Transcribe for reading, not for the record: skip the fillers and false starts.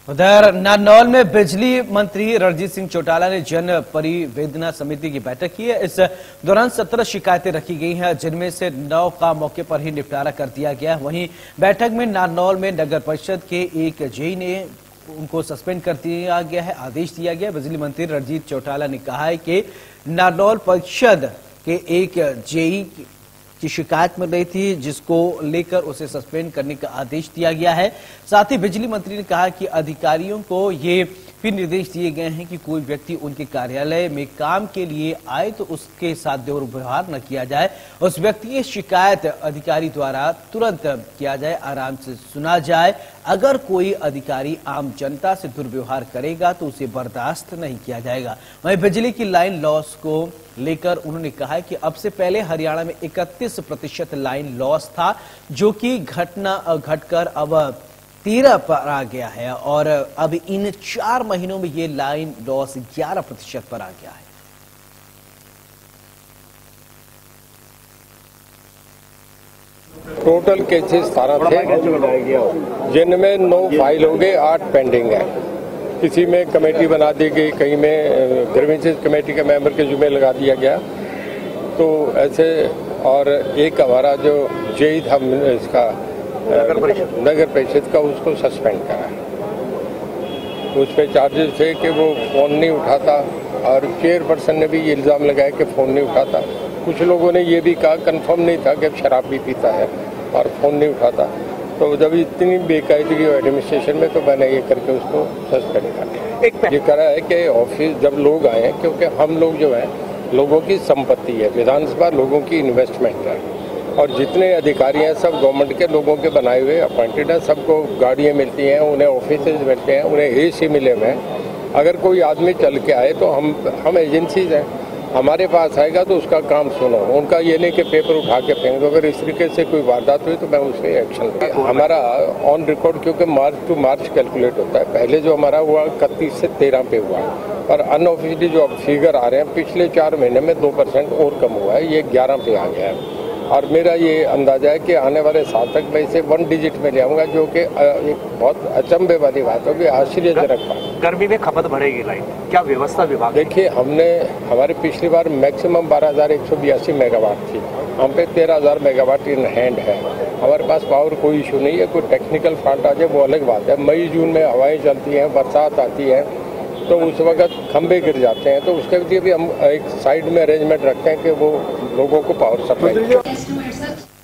उधर नारनौल में बिजली मंत्री रणजीत सिंह चौटाला ने जन परिवेदना समिति की बैठक की है। इस दौरान 17 शिकायतें रखी गई हैं, जिनमें से 9 का मौके पर ही निपटारा कर दिया गया। वहीं बैठक में नारनौल में नगर परिषद के एक जेई ने उनको सस्पेंड कर दिया गया है, आदेश दिया गया। बिजली मंत्री रणजीत चौटाला ने कहा है कि नारनौल परिषद के एक जेई की शिकायत मिल रही थी, जिसको लेकर उसे सस्पेंड करने का आदेश दिया गया है। साथ ही बिजली मंत्री ने कहा कि अधिकारियों को ये भी निर्देश दिए गए हैं कि कोई व्यक्ति उनके कार्यालय में काम के लिए आए तो उसके साथ दुर्व्यवहार न किया जाए। उस व्यक्ति की शिकायत अधिकारी द्वारा तुरंत किया जाए, आराम से सुना जाए। अगर कोई अधिकारी आम जनता से दुर्व्यवहार करेगा तो उसे बर्दाश्त नहीं किया जाएगा। वहीं बिजली की लाइन लॉस को लेकर उन्होंने कहा कि अब से पहले हरियाणा में 31% लाइन लॉस था, जो कि घटकर अब 13 पर आ गया है और अब इन 4 महीनों में ये लाइन लॉस 11% पर आ गया है। टोटल केसेस 17 थे, जिनमें 9 फाइल हो गए, 8 पेंडिंग है। किसी में कमेटी बना दी गई, कहीं में ग्रीवेंसेस कमेटी के मेंबर के जुम्मे लगा दिया गया, तो ऐसे। और एक हमारा जो जेई था इसका नगर परिषद का, उसको सस्पेंड करा। उस पर चार्जेस थे कि वो फोन नहीं उठाता, और चेयरपर्सन ने भी ये इल्ज़ाम लगाया कि फ़ोन नहीं उठाता। कुछ लोगों ने ये भी कहा, कंफर्म नहीं था कि शराब भी पीता है और फ़ोन नहीं उठाता। तो जब इतनी बेकायदगी हो एडमिनिस्ट्रेशन में, तो मैंने ये करके उसको सस्पेंड कर दिया। ये करा है कि ऑफिस जब लोग आए हैं, क्योंकि हम लोग जो है लोगों की संपत्ति है, विधानसभा लोगों की इन्वेस्टमेंट है, और जितने अधिकारी हैं सब गवर्नमेंट के लोगों के बनाए हुए अपॉइंटेड हैं। सबको गाड़ियाँ मिलती हैं, उन्हें ऑफिसेज मिलते हैं, उन्हें एसी मिले हुए हैं। अगर कोई आदमी चल के आए तो हम एजेंसीज हैं, हमारे पास आएगा तो उसका काम सुनो। उनका ये नहीं कि पेपर उठा के फेंक दो। अगर इस तरीके से कोई वारदात हुई तो मैं उस पर एक्शन लूँगा। हमारा ऑन रिकॉर्ड, क्योंकि मार्च टू मार्च कैलकुलेट होता है। पहले जो हमारा हुआ 31 से 13 पे हुआ, और अनऑफिशियली जो अब फिगर आ रहे हैं पिछले 4 महीने में 2% और कम हुआ है, ये 11 पे आ गया है। और मेरा ये अंदाजा है कि आने वाले साल तक मैं इसे 1 डिजिट में ले आऊँगा, जो कि एक बहुत अचंभे वाली बात होगी, आश्चर्यजनक बात। गर्मी में खपत बढ़ेगी लाइन, क्या व्यवस्था विभाग? देखिए, हमारे पिछली बार मैक्सिमम 12,182 मेगावाट थी, हम पे 13,000 मेगावाट इन हैंड है। हमारे पास पावर कोई इशू नहीं है। कोई टेक्निकल फॉल्ट आ जाए वो अलग बात है। मई जून में हवाएं चलती हैं, बरसात आती है, तो उस वक्त खंभे गिर जाते हैं, तो उसके लिए भी हम एक साइड में अरेंजमेंट रखते हैं कि वो लोगों को पावर सप्लाई।